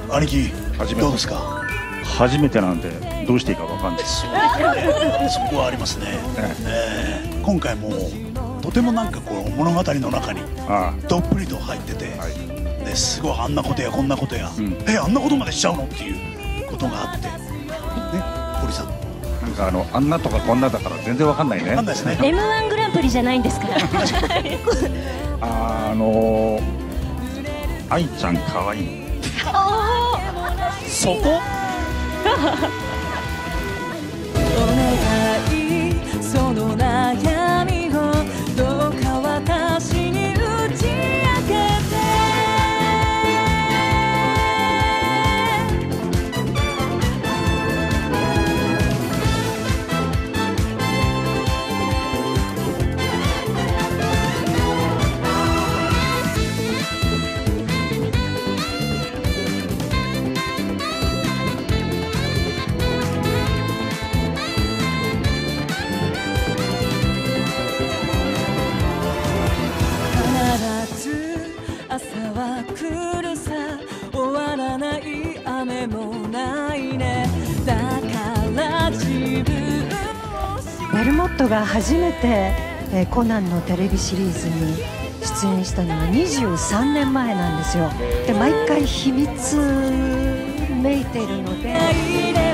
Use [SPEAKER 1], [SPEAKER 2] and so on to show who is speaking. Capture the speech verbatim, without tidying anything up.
[SPEAKER 1] 兄貴
[SPEAKER 2] 初めて
[SPEAKER 1] どうですか？
[SPEAKER 2] 初めてなんでどうしていいかわかんないです。
[SPEAKER 1] そこはありますね。えー今回もとてもなんかこう物語の中に
[SPEAKER 2] あ
[SPEAKER 1] どっぷりと入ってて、
[SPEAKER 2] あ、はい。
[SPEAKER 1] ですごいあんなことやこんなことや、
[SPEAKER 2] うん
[SPEAKER 1] えあんなことまでしちゃうのっていうことがあってね、堀さん
[SPEAKER 2] なんかあのあんなとかこんなだから全然わかんないね。
[SPEAKER 1] わかんないですね。
[SPEAKER 3] エムワン グランプリじゃないんですから
[SPEAKER 2] あのー、愛ちゃん可愛い。
[SPEAKER 4] そこ
[SPEAKER 5] お願いその悩みをどうか私に打ち明けて朝は来るさ終わらない雨もないねだから自分を
[SPEAKER 6] ベルモットが初めて、えーコナンのテレビシリーズに出演したのはにじゅうさんねんまえなんですよ。で毎回秘密めいているので。